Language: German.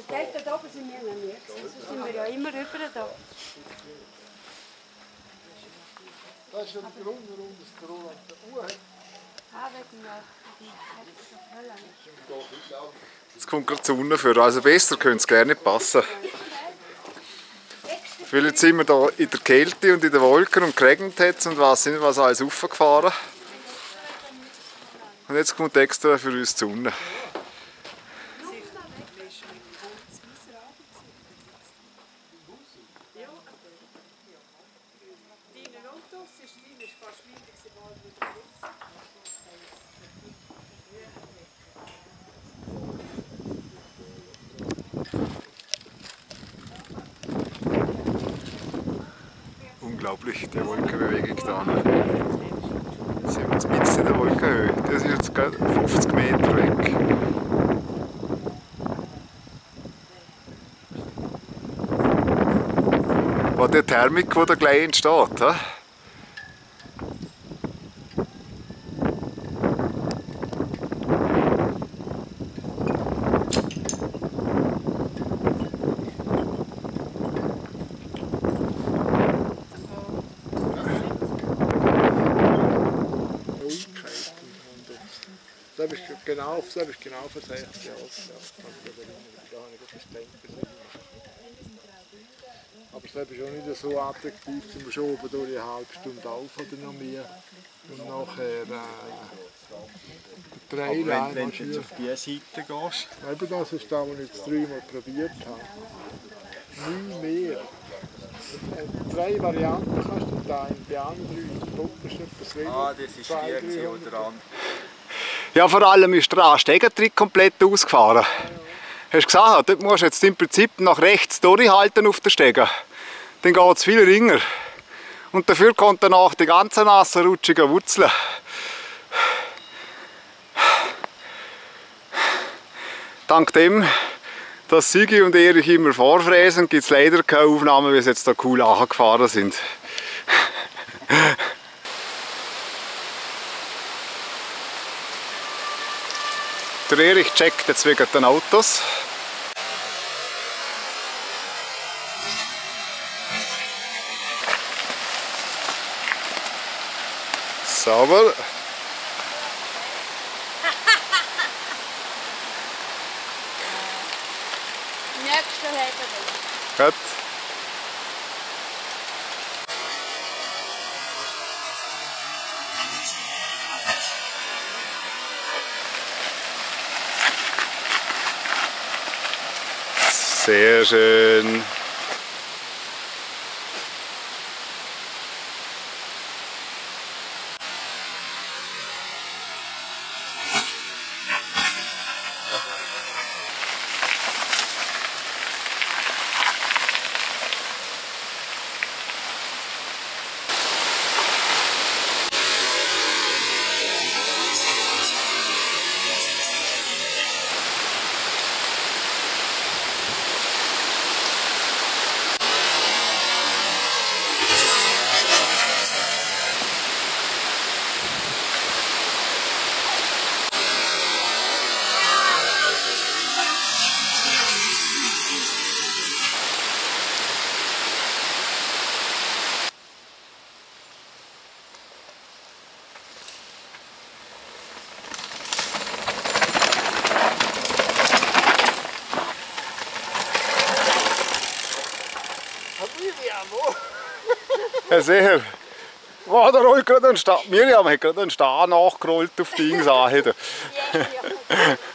Dort oben sind wir noch nie. Sonst sind wir ja immer über da. Das ist ja der Grund, warum das Corona der Uhr hat. Jetzt kommt gerade die Sonne vor, also besser könnte es gar nicht passen. Weil jetzt sind wir da in der Kälte und in den Wolken und geregnet hat und was nicht was alles raufgefahren. Und jetzt kommt extra für uns die Sonne. Unglaublich, die Wolkenbewegung da. Jetzt sind wir jetzt mitten in der Wolkenhöhe. Das ist jetzt gerade 50 Meter weg. Was die Thermik, die da gleich entsteht. He? Das ist genau vor 60 Jahren. Aber es ist schon nicht so attraktiv, sind wir schon oben durch eine halbe Stunde auf oder noch mehr. Und nachher der Trailer. Wenn du jetzt auf diese Seite gehst. Eben das ist das, was ich jetzt 3-mal probiert habe. Nie mehr. 3 Varianten kannst du da in die anderen 3 Punkte. Das ist die oder andere. Ja, vor allem ist der Ansteigertrick komplett ausgefahren. Hast du gesagt, dort musst du jetzt im Prinzip nach rechts durchhalten auf der Stege. Dann geht es viel ringer. Und dafür kommt danach die ganzen nassen, rutschigen Wurzeln. Dank dem, dass Sigi und Erich immer vorfräsen, gibt es leider keine Aufnahmen, wie sie jetzt da cool angefahren sind. Der Erich checkt jetzt wegen den Autos. Sauber. Nächste Hebe. Gut. Sehr schön. Ja, sicher. Oh, da rollt gerade ein Stab. Miriam hat gerade einen Stab nachgerollt auf die Insache. Ja, ja.